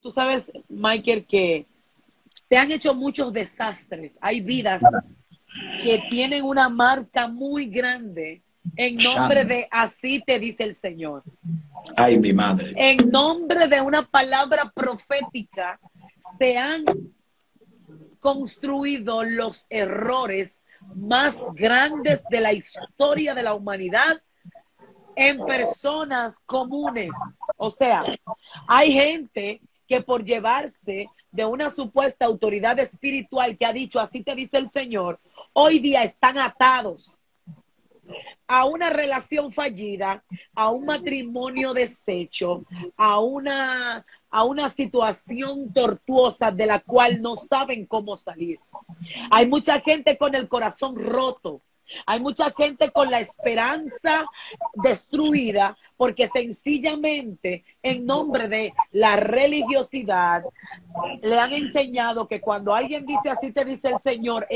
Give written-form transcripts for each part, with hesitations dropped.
Tú sabes, Michael, que se han hecho muchos desastres. Hay vidas que tienen una marca muy grande en nombre Sham. de así te dice el Señor. Ay, mi madre. En nombre de una palabra profética se han construido los errores más grandes de la historia de la humanidad en personas comunes. O sea, hay gente que por llevarse de una supuesta autoridad espiritual que ha dicho así te dice el Señor, hoy día están atados a una relación fallida, a un matrimonio deshecho, a una situación tortuosa de la cual no saben cómo salir. Hay mucha gente con el corazón roto. Hay mucha gente con la esperanza destruida porque sencillamente en nombre de la religiosidad le han enseñado que cuando alguien dice así te dice el Señor,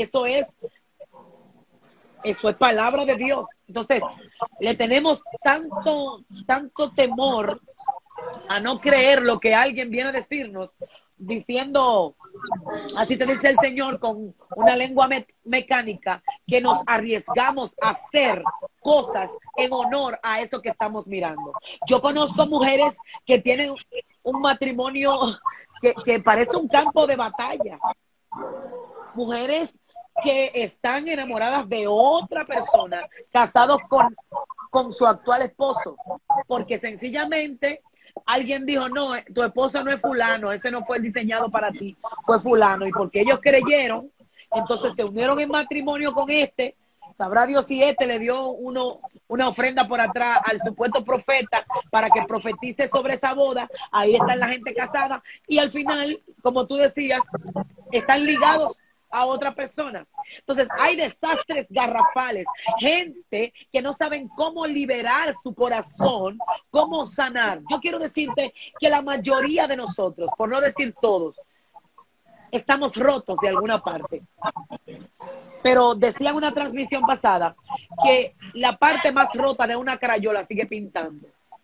eso es palabra de Dios. Entonces, le tenemos tanto temor a no creer lo que alguien viene a decirnos, diciendo, así te dice el Señor, con una lengua mecánica, que nos arriesgamos a hacer cosas en honor a eso que estamos mirando. Yo conozco mujeres que tienen un matrimonio que parece un campo de batalla. Mujeres que están enamoradas de otra persona, casados con su actual esposo, porque sencillamente alguien dijo, no, tu esposo no es fulano, ese no fue el diseñado para ti, fue fulano, y porque ellos creyeron, entonces se unieron en matrimonio con este, sabrá Dios si este le dio una ofrenda por atrás al supuesto profeta para que profetice sobre esa boda, ahí está la gente casada, y al final, como tú decías, están ligados a otra persona. Entonces hay desastres garrafales, gente que no saben cómo liberar su corazón, cómo sanar. Yo quiero decirte que la mayoría de nosotros, por no decir todos, estamos rotos de alguna parte. Pero decía en una transmisión pasada que la parte más rota de una crayola sigue pintando.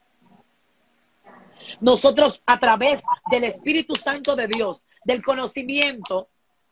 Nosotros, a través del Espíritu Santo de Dios, del conocimiento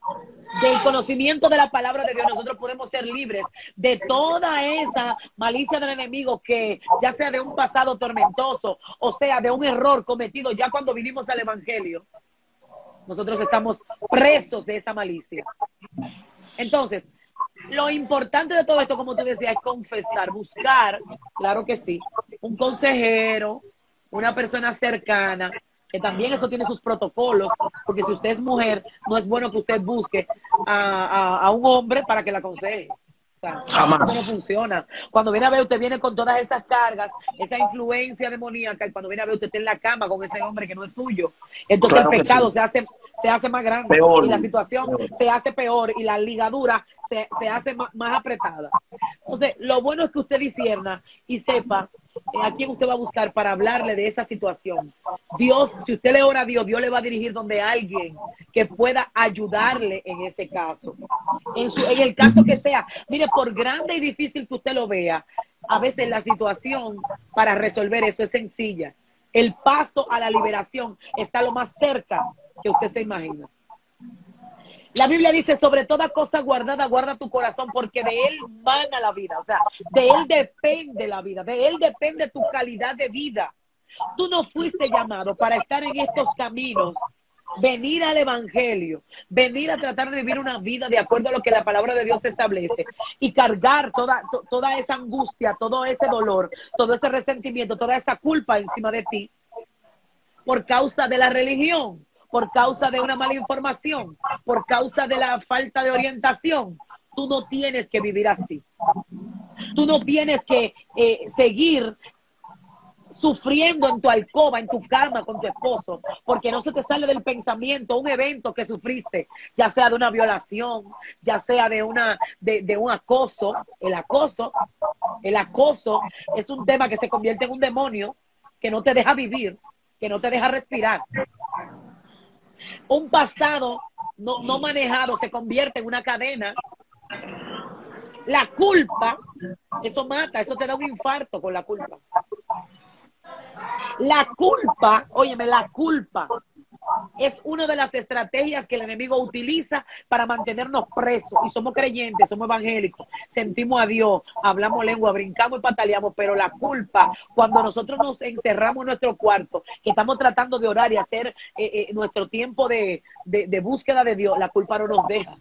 de la palabra de Dios, nosotros podemos ser libres de toda esa malicia del enemigo, que ya sea de un pasado tormentoso, o sea de un error cometido ya cuando vinimos al evangelio. Nosotros estamos presos de esa malicia. Entonces, lo importante de todo esto, como tú decías, es confesar, buscar, claro que sí, un consejero, una persona cercana, que también eso tiene sus protocolos, porque si usted es mujer, no es bueno que usted busque a un hombre para que la aconseje. O sea, eso no Jamás. funciona. Cuando viene a ver, usted viene con todas esas cargas, esa influencia demoníaca, y cuando viene a ver, usted está en la cama con ese hombre que no es suyo. Entonces el Claro que pecado sí. se hace más grande Peor. y la situación Peor. se hace peor y la ligadura se hace más apretada. Entonces, lo bueno es que usted discierna y sepa a quién usted va a buscar para hablarle de esa situación. Dios, si usted le ora a Dios, Dios le va a dirigir donde alguien que pueda ayudarle en ese caso. En el caso que sea, mire, por grande y difícil que usted lo vea, a veces la situación para resolver eso es sencilla. El paso a la liberación está lo más cerca que usted se imagina. La Biblia dice, sobre toda cosa guardada, guarda tu corazón, porque de él mana la vida. O sea, de él depende la vida, de él depende tu calidad de vida. Tú no fuiste llamado para estar en estos caminos, venir al evangelio, venir a tratar de vivir una vida de acuerdo a lo que la palabra de Dios establece y cargar toda esa angustia, todo ese dolor, todo ese resentimiento, toda esa culpa encima de ti por causa de la religión, por causa de una mala información, por causa de la falta de orientación. Tú no tienes que vivir así. Tú no tienes que seguir sufriendo en tu alcoba, en tu cama con tu esposo, porque no se te sale del pensamiento un evento que sufriste, ya sea de una violación, ya sea de un acoso. El acoso es un tema que se convierte en un demonio que no te deja vivir, que no te deja respirar. Un pasado no manejado se convierte en una cadena. La culpa, eso mata, eso te da un infarto con la culpa. La culpa, óyeme, la culpa es una de las estrategias que el enemigo utiliza para mantenernos presos. Y somos creyentes, somos evangélicos, sentimos a Dios, hablamos lengua, brincamos y pataleamos, pero la culpa, cuando nosotros nos encerramos en nuestro cuarto, que estamos tratando de orar y hacer nuestro tiempo de búsqueda de Dios, la culpa no nos deja.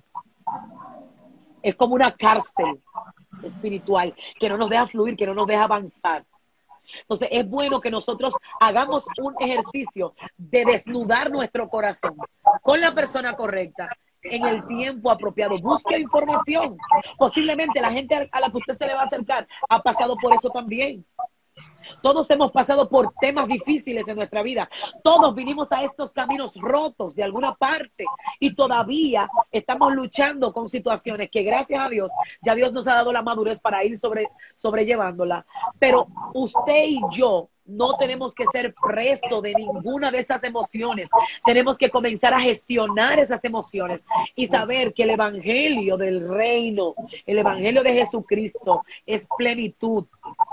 Es como una cárcel espiritual que no nos deja fluir, que no nos deja avanzar. Entonces es bueno que nosotros hagamos un ejercicio de desnudar nuestro corazón con la persona correcta en el tiempo apropiado. Busque información. Posiblemente la gente a la que usted se le va a acercar ha pasado por eso también. Todos hemos pasado por temas difíciles en nuestra vida. Todos vinimos a estos caminos rotos de alguna parte y todavía estamos luchando con situaciones que, gracias a Dios, ya Dios nos ha dado la madurez para ir sobrellevándola. Pero usted y yo no tenemos que ser presos de ninguna de esas emociones. Tenemos que comenzar a gestionar esas emociones y saber que el evangelio del reino, el evangelio de Jesucristo es plenitud.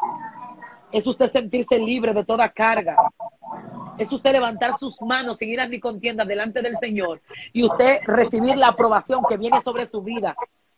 Es usted sentirse libre de toda carga. Es usted levantar sus manos sin iras ni contiendas delante del Señor y usted recibir la aprobación que viene sobre su vida.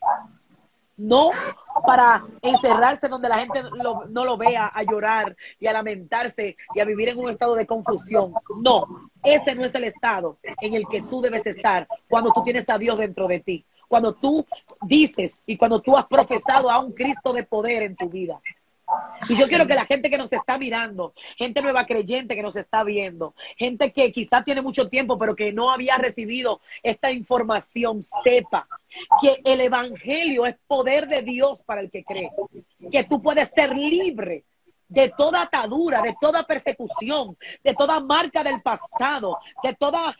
No para encerrarse donde la gente no lo vea, a llorar y a lamentarse y a vivir en un estado de confusión. No, ese no es el estado en el que tú debes estar cuando tú tienes a Dios dentro de ti. Cuando tú dices y cuando tú has profesado a un Cristo de poder en tu vida. Y yo quiero que la gente que nos está mirando, gente nueva creyente que nos está viendo, gente que quizás tiene mucho tiempo pero que no había recibido esta información, sepa que el evangelio es poder de Dios para el que cree, que tú puedes ser libre de toda atadura, de toda persecución, de toda marca del pasado, de toda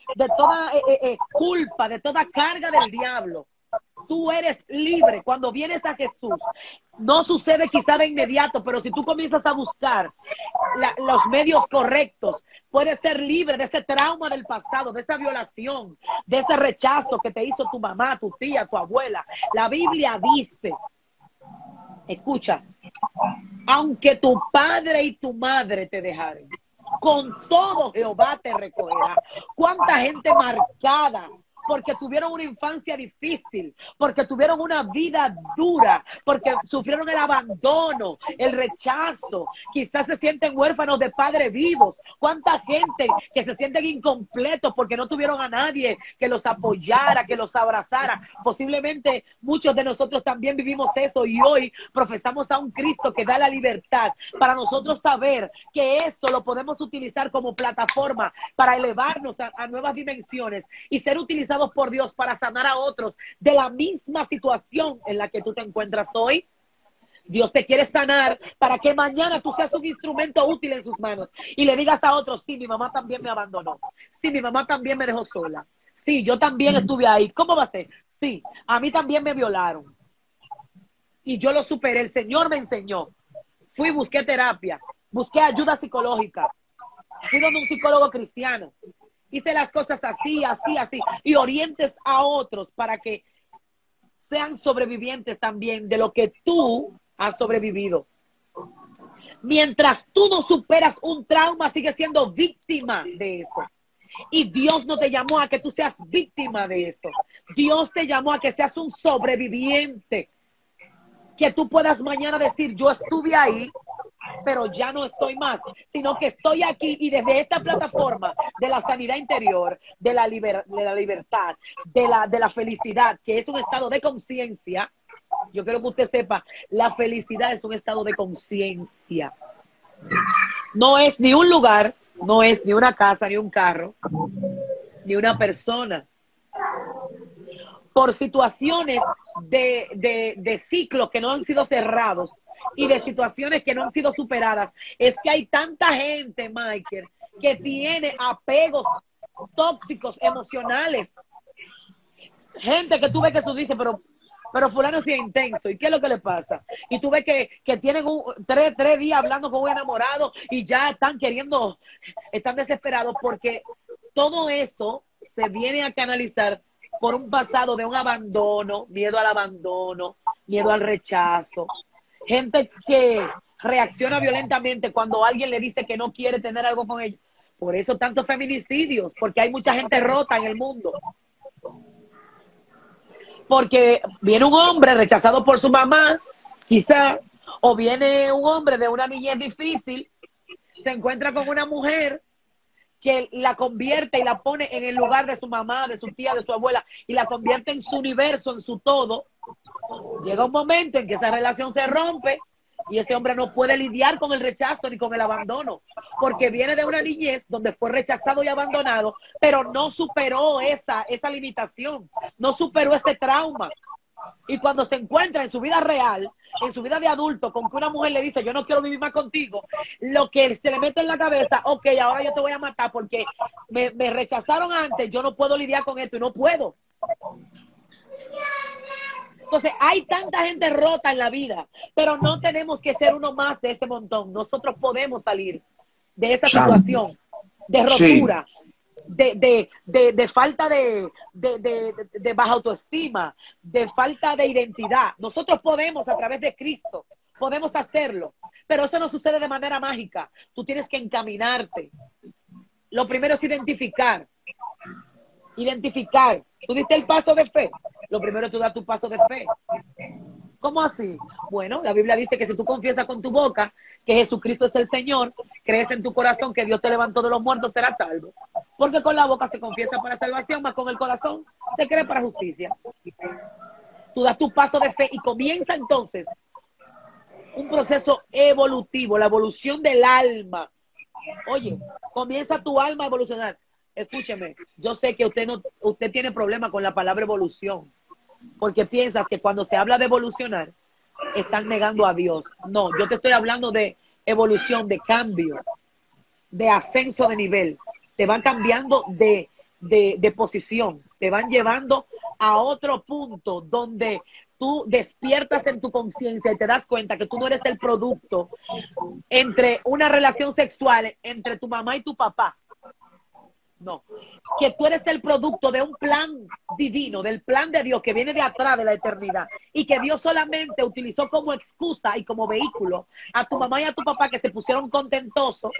culpa, de toda carga del diablo. Tú eres libre cuando vienes a Jesús. No sucede quizá de inmediato, pero si tú comienzas a buscar los medios correctos, puedes ser libre de ese trauma del pasado, de esa violación, de ese rechazo que te hizo tu mamá, tu tía, tu abuela. La Biblia dice, escucha, aunque tu padre y tu madre te dejaren, con todo Jehová te recogerá. ¿Cuánta gente marcada porque tuvieron una infancia difícil, porque tuvieron una vida dura, porque sufrieron el abandono, el rechazo, quizás se sienten huérfanos de padres vivos? ¿Cuánta gente que se sienten incompletos porque no tuvieron a nadie que los apoyara, que los abrazara? Posiblemente muchos de nosotros también vivimos eso y hoy profesamos a un Cristo que da la libertad para nosotros saber que esto lo podemos utilizar como plataforma para elevarnos a nuevas dimensiones y ser utilizados por Dios para sanar a otros de la misma situación en la que tú te encuentras hoy. Dios te quiere sanar para que mañana tú seas un instrumento útil en sus manos y le digas a otros, sí, mi mamá también me abandonó, sí, mi mamá también me dejó sola, sí, yo también estuve ahí. ¿Cómo va a ser? Sí, a mí también me violaron y yo lo superé, el Señor me enseñó. Fui, busqué terapia, busqué ayuda psicológica, fui donde un psicólogo cristiano. Hice las cosas así, así, así. Y orientes a otros para que sean sobrevivientes también de lo que tú has sobrevivido. Mientras tú no superas un trauma, sigues siendo víctima de eso. Y Dios no te llamó a que tú seas víctima de eso. Dios te llamó a que seas un sobreviviente. Que tú puedas mañana decir, yo estuve ahí, pero ya no estoy más, sino que estoy aquí y desde esta plataforma de la sanidad interior, de la libertad, de la felicidad, que es un estado de conciencia. Yo quiero que usted sepa, la felicidad es un estado de conciencia. No es ni un lugar, no es ni una casa, ni un carro, ni una persona. Por situaciones de ciclos que no han sido cerrados y de situaciones que no han sido superadas, es que hay tanta gente, Michael, que tiene apegos tóxicos emocionales. Gente que tú ves que tú dices, pero fulano sí es intenso. ¿Y qué es lo que le pasa? Y tú ves que tienen tres días hablando con un enamorado y ya están queriendo, están desesperados porque todo eso se viene a canalizar por un pasado de un abandono, miedo al rechazo. Gente que reacciona violentamente cuando alguien le dice que no quiere tener algo con ellos, Por eso tantos feminicidios, porque hay mucha gente rota en el mundo. Porque viene un hombre rechazado por su mamá, quizá, o viene un hombre de una niñez difícil, se encuentra con una mujer que la convierte y la pone en el lugar de su mamá, de su tía, de su abuela, y la convierte en su universo, en su todo. Llega un momento en que esa relación se rompe y ese hombre no puede lidiar con el rechazo ni con el abandono, porque viene de una niñez donde fue rechazado y abandonado, pero no superó esa limitación, no superó ese trauma. Y cuando se encuentra en su vida real, en su vida de adulto, con que una mujer le dice, yo no quiero vivir más contigo, lo que se le mete en la cabeza, ok, ahora yo te voy a matar porque me rechazaron antes, yo no puedo lidiar con esto y no puedo. Entonces, hay tanta gente rota en la vida, pero no tenemos que ser uno más de ese montón. Nosotros podemos salir de esa situación de rotura, de falta de baja autoestima, de falta de identidad. Nosotros podemos, a través de Cristo, podemos hacerlo, pero eso no sucede de manera mágica. Tú tienes que encaminarte. Lo primero es identificar. ¿Tú diste el paso de fe? Lo primero es tú dar tu paso de fe. ¿Cómo así? Bueno, la Biblia dice que si tú confiesas con tu boca que Jesucristo es el Señor, crees en tu corazón que Dios te levantó de los muertos, serás salvo. Porque con la boca se confiesa para salvación, más con el corazón se cree para justicia. Tú das tu paso de fe y comienza entonces un proceso evolutivo, la evolución del alma. Oye, comienza tu alma a evolucionar. Escúcheme, yo sé que usted tiene problema con la palabra evolución, porque piensas que cuando se habla de evolucionar, están negando a Dios. No, yo te estoy hablando de evolución, de cambio, de ascenso de nivel. Te van cambiando de posición, te van llevando a otro punto donde tú despiertas en tu conciencia y te das cuenta que tú no eres el producto entre una relación sexual entre tu mamá y tu papá. No, que tú eres el producto de un plan divino, del plan de Dios que viene de atrás de la eternidad y que Dios solamente utilizó como excusa y como vehículo a tu mamá y a tu papá, que se pusieron contentosos,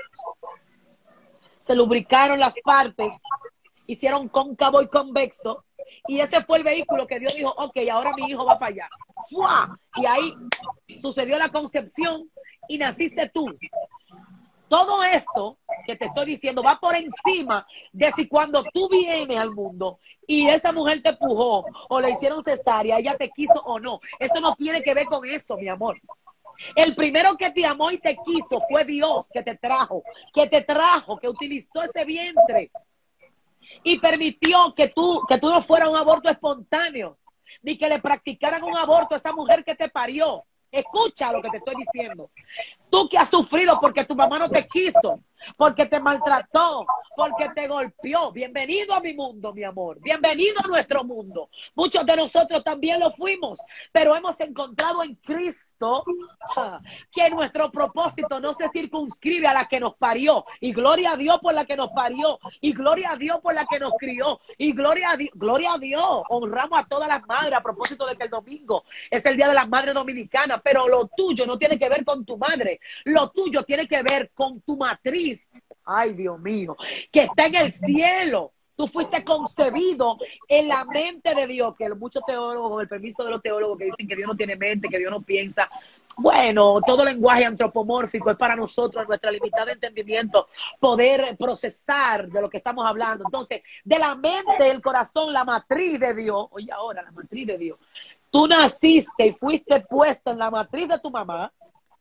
se lubricaron las partes, hicieron cóncavo y convexo, y ese fue el vehículo que Dios dijo, ok, ahora mi hijo va para allá. ¡Fua! Y ahí sucedió la concepción y naciste tú. Todo esto que te estoy diciendo va por encima de si cuando tú vienes al mundo y esa mujer te empujó o le hicieron cesárea, ella te quiso o no. Eso no tiene que ver con eso, mi amor. El primero que te amó y te quiso fue Dios, que te trajo, que utilizó ese vientre y permitió que tú no fueras un aborto espontáneo, ni que le practicaran un aborto a esa mujer que te parió. Escucha lo que te estoy diciendo. Tú que has sufrido porque tu mamá no te quiso, porque te maltrató, porque te golpeó. Bienvenido a mi mundo, mi amor. Bienvenido a nuestro mundo. Muchos de nosotros también lo fuimos, pero hemos encontrado en Cristo que nuestro propósito no se circunscribe a la que nos parió. Y gloria a Dios por la que nos parió. Y gloria a Dios por la que nos crió. Y gloria a Dios. Honramos a todas las madres a propósito de que el domingo es el Día de las Madres Dominicanas. Pero lo tuyo no tiene que ver con tu madre. Lo tuyo tiene que ver con tu matriz. Ay, Dios mío, que está en el cielo. Tú fuiste concebido en la mente de Dios, que muchos teólogos, con el permiso de los teólogos que dicen que Dios no tiene mente, que Dios no piensa. Bueno, todo lenguaje antropomórfico es para nosotros, nuestra limitada entendimiento, poder procesar de lo que estamos hablando. Entonces, de la mente, el corazón, la matriz de Dios, oye ahora, la matriz de Dios. Tú naciste y fuiste puesto en la matriz de tu mamá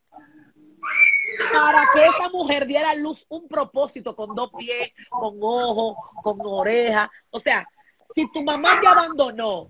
para que esa mujer diera a luz un propósito con 2 pies, con ojos, con orejas. O sea, si tu mamá te abandonó,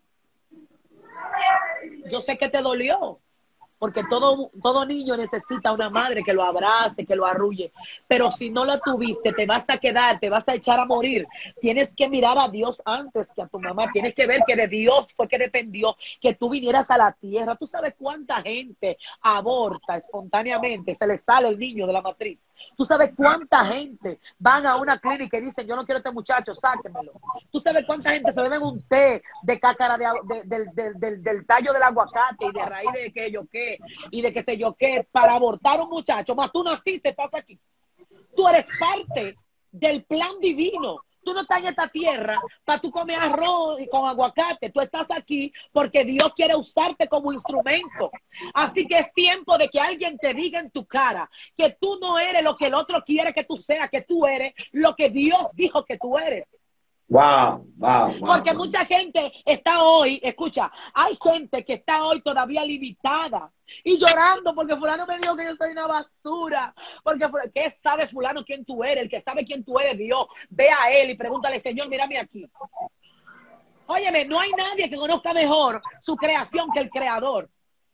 yo sé que te dolió, porque todo niño necesita una madre que lo abrace, que lo arrulle. Pero si no la tuviste, te vas a quedar, te vas a echar a morir. Tienes que mirar a Dios antes que a tu mamá. Tienes que ver que de Dios fue que dependió que tú vinieras a la tierra. ¿Tú sabes cuánta gente aborta espontáneamente? Se le sale el niño de la matriz. ¿Tú sabes cuánta gente van a una clínica y dicen, yo no quiero a este muchacho, sáquenmelo? ¿Tú sabes cuánta gente se beben un té de cácara del tallo del aguacate y de raíz de que yo qué y de qué sé yo qué para abortar a un muchacho? Más tú naciste, estás aquí. Tú eres parte del plan divino. Tú no estás en esta tierra para tú comer arroz y con aguacate. Tú estás aquí porque Dios quiere usarte como instrumento. Así que es tiempo de que alguien te diga en tu cara que tú no eres lo que el otro quiere que tú seas, que tú eres lo que Dios dijo que tú eres. Wow, wow, wow. Porque mucha gente está hoy, escucha, hay gente que está hoy todavía limitada y llorando porque fulano me dijo que yo soy una basura. Porque, ¿qué sabe fulano quién tú eres? El que sabe quién tú eres, Dios. Ve a él y pregúntale, Señor, mírame aquí. Óyeme, no hay nadie que conozca mejor su creación que el creador.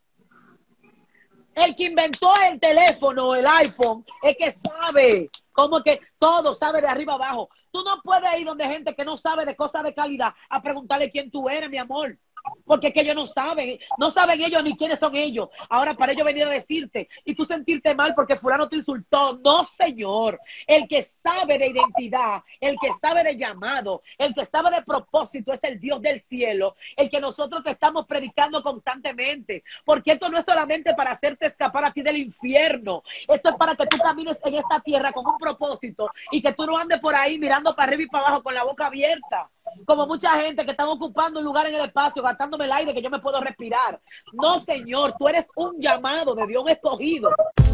El que inventó el teléfono, el iPhone, es que sabe, como que todo sabe de arriba abajo. Tú no puedes ir donde gente que no sabe de cosas de calidad a preguntarle quién tú eres, mi amor. Porque es que ellos no saben ellos ni quiénes son ellos. Ahora para ellos venir a decirte y tú sentirte mal porque fulano te insultó. No, señor. El que sabe de identidad, el que sabe de llamado, el que sabe de propósito es el Dios del cielo, el que nosotros te estamos predicando constantemente. Porque esto no es solamente para hacerte escapar a ti del infierno. Esto es para que tú camines en esta tierra con un propósito y que tú no andes por ahí mirando para arriba y para abajo con la boca abierta. Como mucha gente que están ocupando un lugar en el espacio, gastándome el aire que yo me puedo respirar. No, señor, tú eres un llamado de Dios escogido.